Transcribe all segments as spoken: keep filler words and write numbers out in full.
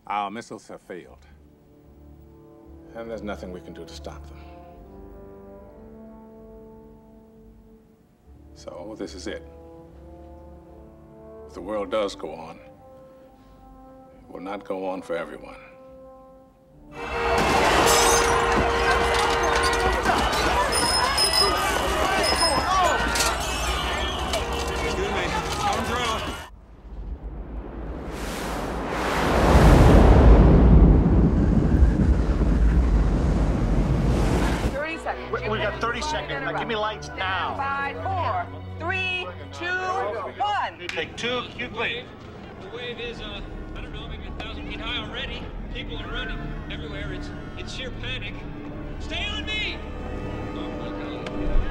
Our missiles have failed. And there's nothing we can do to stop them. So this is it. If the world does go on, it will not go on for everyone. Excuse me, come through. thirty seconds. We, we got thirty seconds. Now give me lights now. Five, four, three, two, one. Take two, cue please. The wave is, uh, I don't know, maybe a thousand feet high already. People are running everywhere. It's it's sheer panic. Stay on me! Oh my God.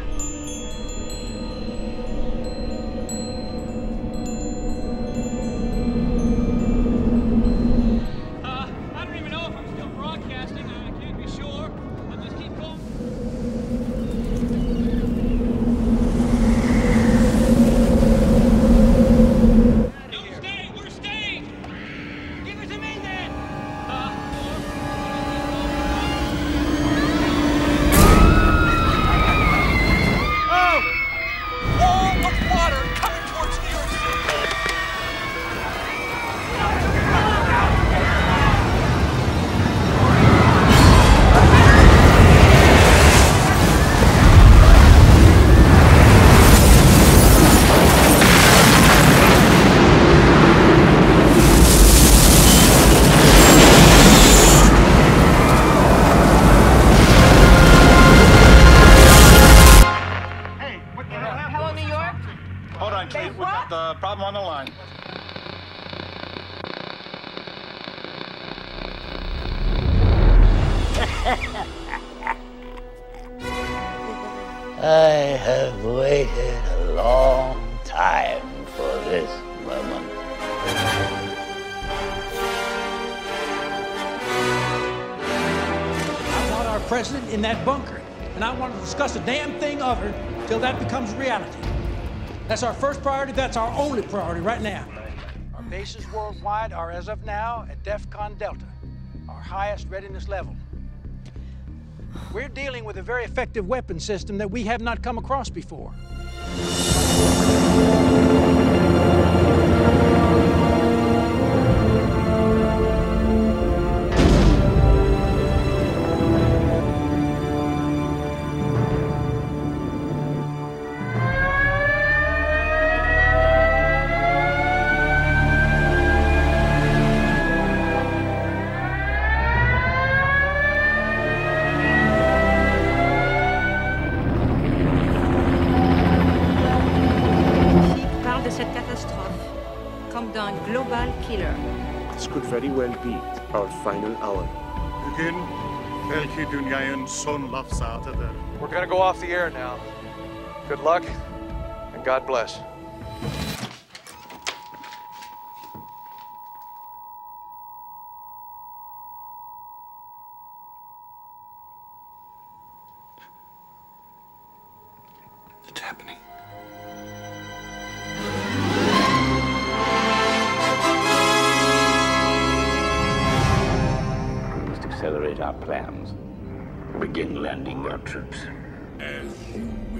Uh, I don't even know if I'm still broadcasting. I can't be sure. I'll just keep going. On the line. I have waited a long time for this moment. I want our president in that bunker, and I want to discuss a damn thing of her till that becomes reality. That's our first priority. That's our only priority right now. Our bases worldwide are, as of now, at DEFCON Delta, our highest readiness level. We're dealing with a very effective weapon system that we have not come across before. This could very well be our final hour. Begin. Welke dunyaun son lafzaten. We're gonna go off the air now. Good luck, and God bless. It's happening. Accelerate our plans. Begin landing our troops. As you wish.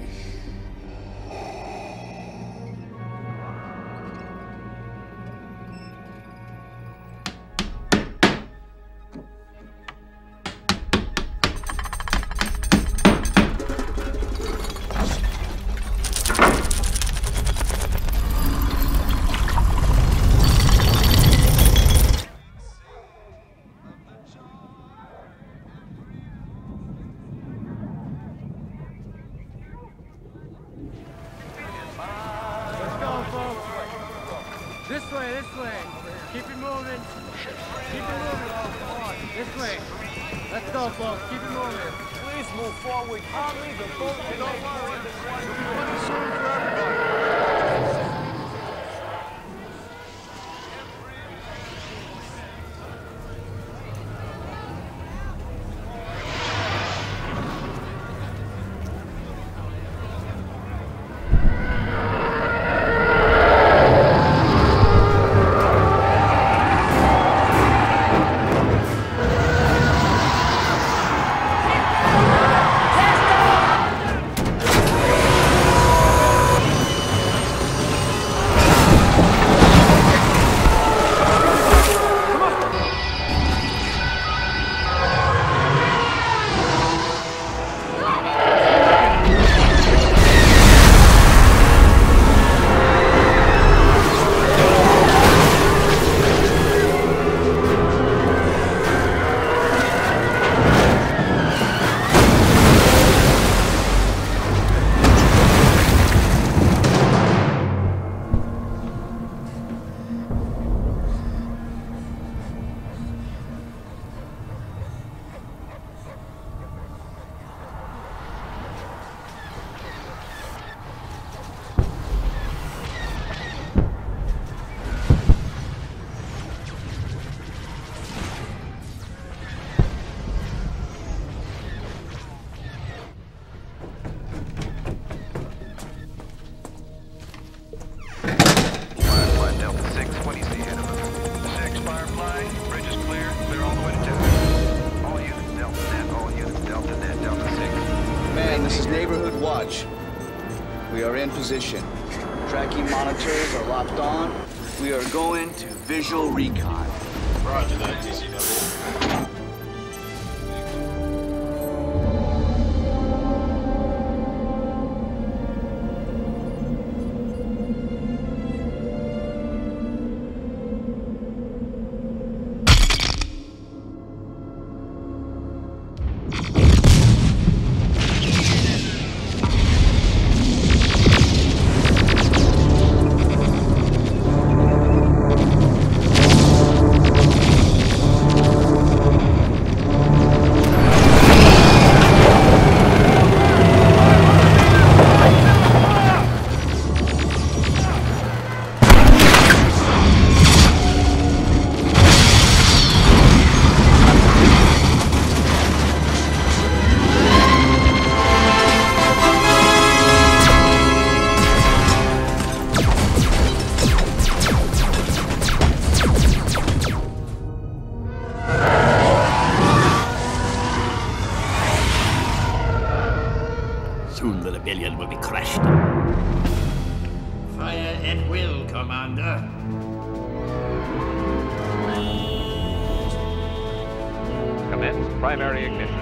This way, this way. Keep it moving. Keep it moving. Come on. This way. Let's go, folks. Keep it moving. Please move forward. I'll leave the boat. Don't worry. We'll be soon for everybody. are in position. Tracking monitors are locked on. We are going to visual recon. Roger that, T C W. Soon the rebellion will be crushed. Fire at will, Commander. Commence primary ignition.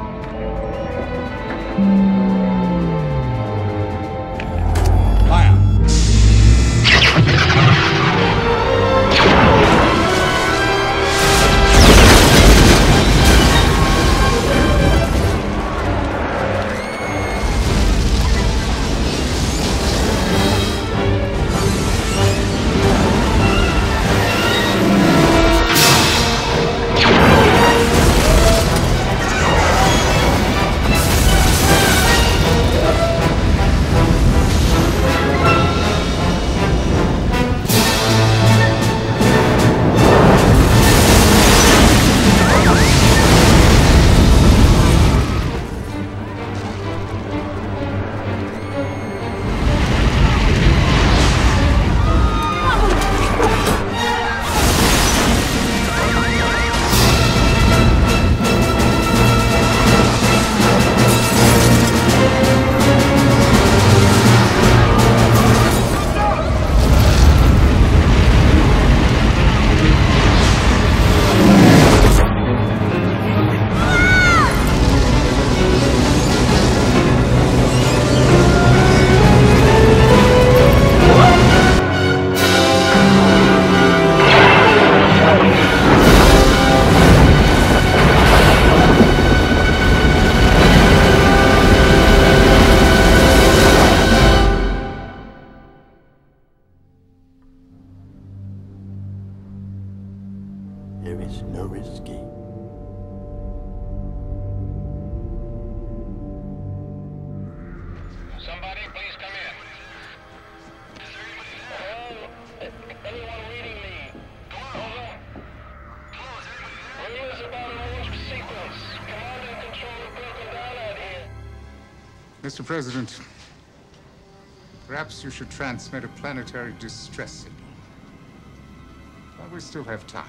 There is no escape. Somebody, please come in. Hello? Anyone reading me? Over. Rumors about an orange sequence. Command and control have broken down out here. Mister President, perhaps you should transmit a planetary distress signal. While we still have time.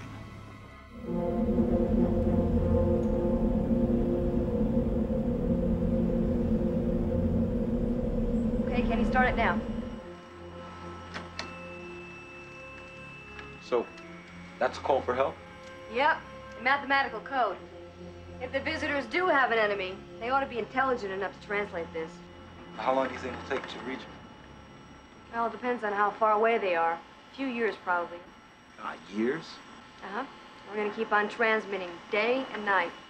Okay, can you start it now? So, that's a call for help? Yep, mathematical code. If the visitors do have an enemy, they ought to be intelligent enough to translate this. How long do you think it'll take to reach them? Well, it depends on how far away they are. A few years, probably. Uh, years? Uh-huh. We're gonna keep on transmitting day and night.